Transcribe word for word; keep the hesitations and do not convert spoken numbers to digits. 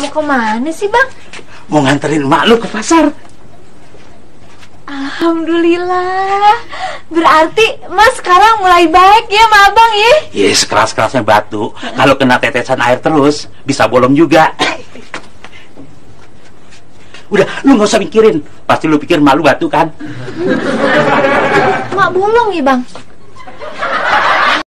Mau kemana sih Bang? Mau nganterin mak lu ke pasar. Alhamdulillah. Berarti Mas sekarang mulai baik ya sama Abang ya? Iya, sekeras-kerasnya batu. Kalau kena tetesan air terus, bisa bolong juga. Udah, lu gak usah mikirin. Pasti lu pikir malu batu kan? Mak bolong ya Bang?